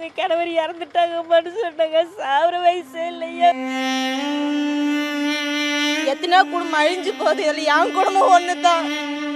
கணவர் இறந்துட்டாங்கன்னு சொன்னாங்க. சாவர வயசே இல்லையா. எத்தனை குடும்பம் அழிஞ்சு போகுது. இதில் என் குடும்பம் ஒன்று தான்.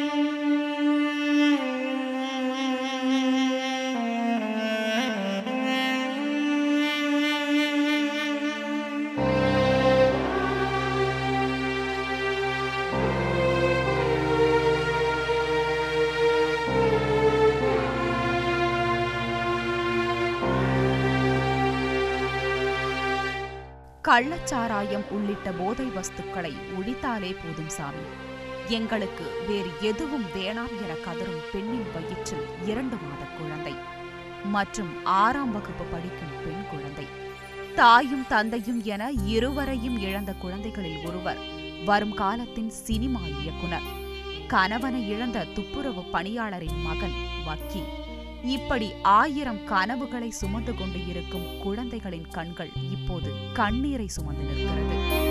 கள்ளச்சாராயம் உள்ளிட்ட போதை வஸ்துக்களை ஒழித்தாலே போதும் சாமி, எங்களுக்கு வேறு எதுவும் வேணாம் என கதறும் பெண்ணின் வயிற்றில் 2 மாத குழந்தை மற்றும் 6ஆம் வகுப்பு படிக்கும் பெண் குழந்தை. தாயும் தந்தையும் என இருவரையும் இழந்த குழந்தைகளில் ஒருவர் வரும் காலத்தின் சினிமா இயக்குனர். கணவனை இழந்த துப்புரவு பணியாளரின் மகன் வக்கீல். இப்படி 1000 கனவுகளை சுமந்து கொண்டு இருக்கும் குழந்தைகளின் கண்கள் இப்போது கண்ணீரை சுமந்து நிற்கிறது.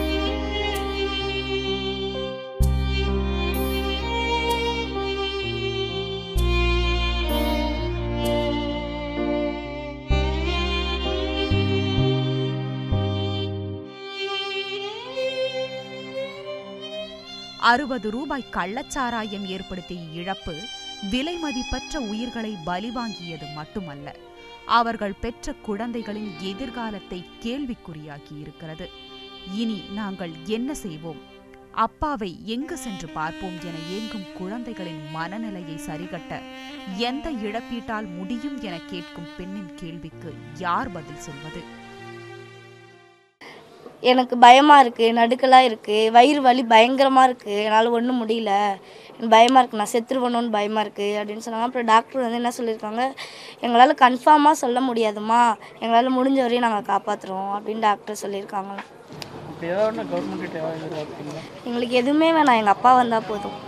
₹60 கள்ளச்சாராயம் ஏற்படுத்திய இழப்பு விலை மதிப்பற்ற உயிர்களை பலிவாங்கியது மட்டுமல்ல, அவர்கள் பெற்ற குழந்தைகளின் எதிர்காலத்தை கேள்விக்குறியாக்கி இருக்கிறது. இனி நாங்கள் என்ன செய்வோம், அப்பாவை எங்கு சென்று பார்ப்போம் என ஏங்கும் குழந்தைகளின் மனநிலையை சரிகட்ட எந்த இழப்பீட்டால் முடியும் என கேட்கும் பெண்ணின் கேள்விக்கு யார் பதில் சொல்வது? எனக்கு பயமாக இருக்குது, நடுக்கலாக இருக்குது, வயிறு வலி பயங்கரமாக இருக்குது, என்னால் ஒன்றும் முடியல, பயமாக இருக்குது, நான் செத்துருவணும்னு பயமாக இருக்குது அப்படின்னு சொன்னாங்க. அப்புறம் டாக்டர் வந்து என்ன சொல்லியிருக்காங்க, எங்களால் கன்ஃபார்மாக சொல்ல முடியாதுமா, எங்களால் முடிஞ்ச வரையும் நாங்கள் காப்பாற்றுறோம் அப்படின்னு டாக்டர் சொல்லியிருக்காங்க. எங்களுக்கு எதுவுமே வேணாம், எங்கள் அப்பா வந்தால் போதும்.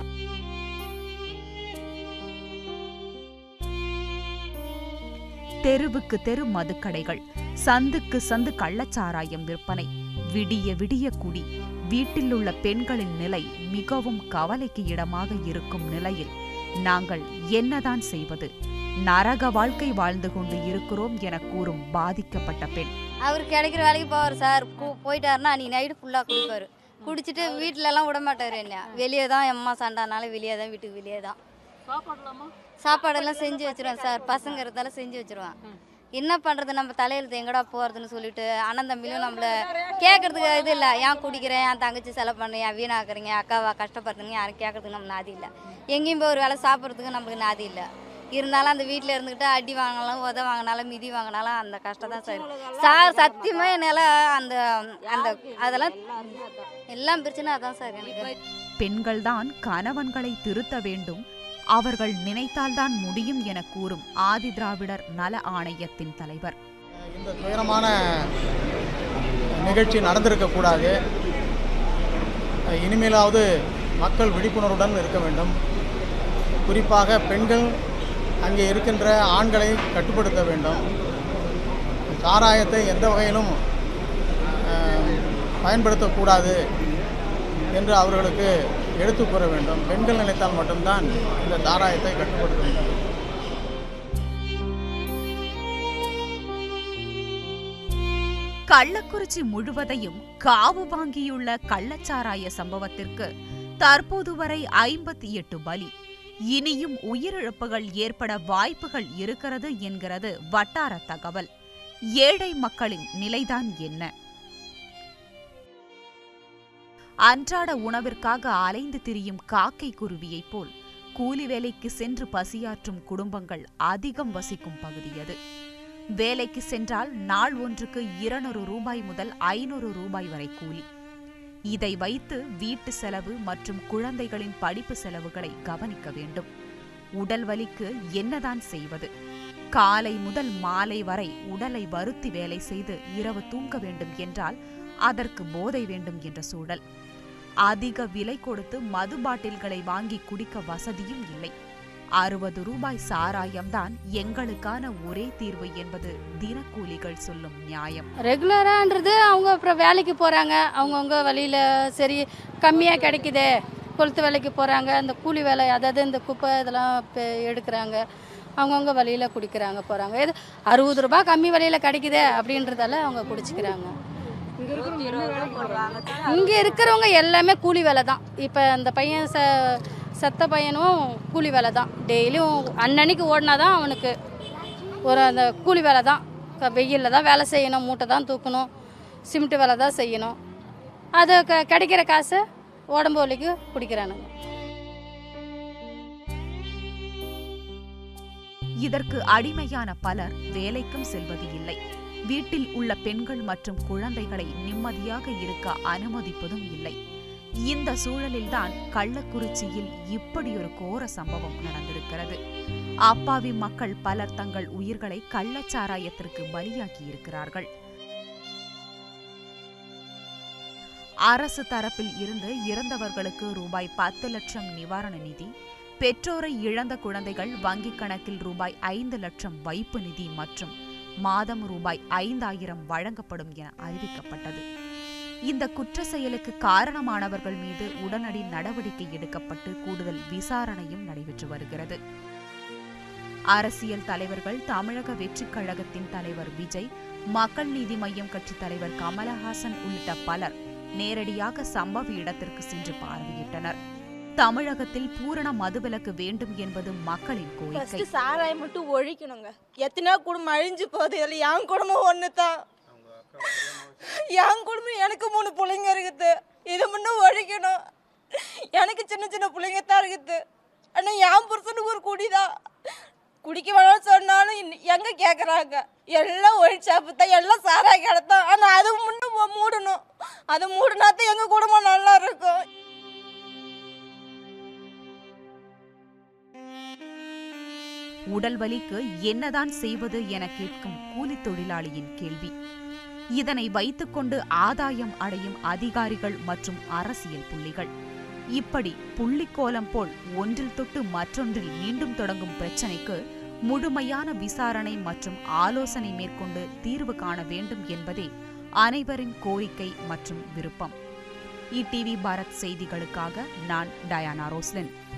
தெருவுக்கு தெரு மதுக்கடைகள், சந்துக்கு சந்து கள்ளச்சாராயம் விற்பனை, விடிய விடிய குடி, வீட்டில் உள்ள பெண்களின் நிலை மிகவும் கவலைக்கு இடமாக இருக்கும் நிலையில் நாங்கள் என்னதான் செய்வது? நரக வாழ்க்கை வாழ்ந்து கொண்டு இருக்கிறோம் என கூறும் பாதிக்கப்பட்ட பெண். அவர் கிடைக்கிற வேலைக்கு போவார் சார், போயிட்டாருன்னா அன்றைக்கி நைட்டு ஃபுல்லாக குடிப்பார். குடிச்சிட்டு வீட்டிலலாம் விட மாட்டார். என்ன வெளியே தான், எம்மா சண்டானால வெளியே தான், வீட்டுக்கு வெளியே தான். சாப்பாடெல்லாம் செஞ்சு வச்சுருவேன் சார், பசங்க இருந்தாலும் செஞ்சு வச்சுருவேன். என்ன பண்ணுறது, நம்ம தலையெழுத்து எங்கடா போகிறதுன்னு சொல்லிட்டு அண்ணன் தம்பிலும் நம்மளை கேட்கறதுக்கு இது இல்லை. ஏன் குடிக்கிறேன், என் தங்கச்சி செலவு பண்ணுறேன், ஏன் வீணாக்குறீங்க, அக்காவா கஷ்டப்படுறீங்க, யாரும் கேட்கறதுக்கு நம்ம நாதி இல்லை. எங்கேயும் போய் ஒரு வேலை சாப்பிட்றதுக்கு நம்மளுக்கு நாதி இல்லை. இருந்தாலும் அந்த வீட்டில் இருந்துக்கிட்டு அடி வாங்கினாலும் உத வாங்கினாலும் மிதி வாங்கினாலும் அந்த கஷ்டம் தான் சார். சார் சத்தியமாக என்னால் அந்த அந்த அதெல்லாம் எல்லாம் பிரச்சனை அதான் சார். எனக்கு பெண்கள்தான் கணவன்களை திருத்த வேண்டும், அவர்கள் நினைத்தால்தான் முடியும் என கூறும் ஆதி திராவிடர் நல ஆணையத்தின் தலைவர். இந்த துயரமான நிகழ்ச்சி நடந்திருக்கக்கூடாது. இனிமேலாவது மக்கள் விழிப்புணர்வுடன் இருக்க வேண்டும். குறிப்பாக பெண்கள் அங்கே இருக்கின்ற ஆண்களை கட்டுப்படுத்த வேண்டும். சாராயத்தை எந்த வகையிலும் பயன்படுத்தக்கூடாது என்று அவர்களுக்கு எடுத்து கூற வேண்டும். பெண்கள் நினைத்தால் மட்டும்தான் இந்த சாராயத்தை கட்டுப்படுத்த வேண்டும். கள்ளக்குறிச்சி முழுவதையும் காவு வாங்கியுள்ள கள்ளச்சாராய சம்பவத்திற்கு தற்போது வரை 58 பலி. இனியும் உயிரிழப்புகள் ஏற்பட வாய்ப்புகள் இருக்கிறது என்கிறது வட்டார தகவல். ஏழை மக்களின் நிலைதான் என்ன? அன்றாட உணவிற்காக அலைந்து திரியும் காக்கை குருவியைப் போல் கூலி வேலைக்கு சென்று பசியாற்றும் குடும்பங்கள் அதிகம் வசிக்கும் பகுதி அது. வேலைக்கு சென்றால் நாள் ஒன்றுக்கு ₹200 முதல் ₹500 வரை கூலி. இதை வைத்து வீட்டு செலவு மற்றும் குழந்தைகளின் படிப்பு செலவுகளை கவனிக்க வேண்டும். உடல் வலிக்கு என்னதான் செய்வது? காலை முதல் மாலை வரை உடலை வருத்தி வேலை செய்து இரவு தூங்க வேண்டும் என்றால் அதற்கு போதை வேண்டும் என்ற சூழல். அதிக விலை கொடுத்து மது பாட்டில்களை வாங்கி குடிக்க வசதியும் இல்லை. ₹60 சாராயம்தான் எங்களுக்கான ஒரே தீர்வு என்பது தினக்கூலிகள் சொல்லும் நியாயம். ரெகுலரான்றது அவங்க அப்புறம் வேலைக்கு போகிறாங்க, அவங்கவுங்க வழியில் சரி கம்மியாக கிடைக்குதே கொளுத்து வேலைக்கு போகிறாங்க. அந்த கூலி வேலை, அதாவது இந்த குப்பை இதெல்லாம் எடுக்கிறாங்க. அவங்கவுங்க வழியில் குடிக்கிறாங்க போகிறாங்க. எது 60 ரூபா கம்மி விலையில் கிடைக்குதே அப்படின்றதால அவங்க குடிச்சிக்கிறாங்க. இங்கே இருக்கிறவங்க எல்லாமே கூலி வேலை தான். இப்போ அந்த பையன் செத்த பையனும் கூலி வேலை தான். டெய்லியும் அன்னன்னைக்கு ஓடினா தான் அவனுக்கு ஒரு அந்த கூலி வேலை தான். வெயிலில் தான் வேலை செய்யணும், மூட்டை தான் தூக்கணும், சிமெண்ட் வேலை தான் செய்யணும். அது கிடைக்கிற காசை உடம்பு வலிக்கு குடிக்கிறானுங்க. இதற்கு அடிமையான பலர் வேலைக்கும் செல்வது இல்லை. வீட்டில் உள்ள பெண்கள் மற்றும் குழந்தைகளை நிம்மதியாக இருக்க அனுமதிப்பதும் இல்லை. இந்த சூழலில்தான் கள்ளக்குறிச்சியில் இப்படி ஒரு கோர சம்பவம் நடந்திருக்கிறது. அப்பாவி மக்கள் பலர் தங்கள் உயிர்களை கள்ளச்சாராயத்திற்கு பலியாக்கி இருக்கிறார்கள். அரசு தரப்பில் இருந்து இறந்தவர்களுக்கு ரூபாய் 10 லட்சம் நிவாரண நிதி, பெற்றோரை இழந்த குழந்தைகள் வங்கிக் கணக்கில் ரூபாய் 5 லட்சம் வைப்பு நிதி மற்றும் மாதம் ரூபாய் 5000 வழங்கப்படும் என அறிவிக்கப்பட்டது. இந்த குற்ற செயலுக்கு காரணமானவர்கள் மீது உடனடி நடவடிக்கை எடுக்கப்பட்டு கூடுதல் விசாரணையும் நடைபெற்று வருகிறது. அரசியல் தலைவர்கள், தமிழக வெற்றிக் கழகத்தின் தலைவர் விஜய், மக்கள் நீதி மய்யம் கட்சி தலைவர் கமலஹாசன் உள்ளிட்ட பலர் நேரடியாக சம்பவ இடத்திற்கு சென்று பார்வையிட்டனர். தமிழகத்தில் பூரண மதுவிலக்கு வேண்டும் என்பது மக்களின் கோரிக்கை. சாராயம் மட்டும் ஒழிக்கணுங்க. எத்தனையோ குடும்பம் அழிஞ்சு போகுது. இதில் என் குடும்பம் ஒன்று தான். என் குடும்பம் எனக்கு 3 பிள்ளைங்க இருக்குது. இது மட்டும் ஒழிக்கணும். எனக்கு சின்ன சின்ன பிள்ளைங்க தான் இருக்குது. ஆனால் என் புருஷனுக்கு ஒரு குடிதான். குடிக்க வேணாம்னு சொன்னாலும் எங்கே கேட்குறாங்க. எல்லாம் ஒழிச்சாப்பு தான், எல்லாம் சாராய கிடத்தான். ஆனால் அது முன்னும் மூடணும். அது மூடினா தான் எங்கள் குடும்பம் நல்லா இருக்கும். உடல் வலிக்கு என்னதான் செய்வது என கேட்கும் கூலி தொழிலாளியின் கேள்வி. இதனை வைத்துக்கொண்டு ஆதாயம் அடையும் அதிகாரிகள் மற்றும் அரசியல் புள்ளிகள். இப்படி புள்ளிக்கோலம் போல் ஒன்றில் தொட்டு மற்றொன்றில் மீண்டும் தொடங்கும் பிரச்சினைக்கு முழுமையான விசாரணை மற்றும் ஆலோசனை மேற்கொண்டு தீர்வு காண வேண்டும் என்பதே அனைவரின் கோரிக்கை மற்றும் விருப்பம். ETV பாரத் செய்திகளுக்காக நான் டயானா ரோஸ்லின்.